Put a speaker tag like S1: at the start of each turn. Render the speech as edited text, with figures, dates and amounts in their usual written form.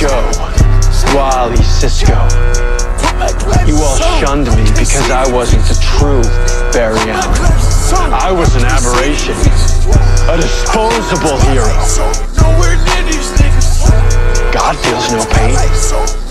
S1: Joe, Wally, Cisco. You all shunned me because I wasn't the true Barry Allen. I was an aberration, a disposable hero. God feels no pain.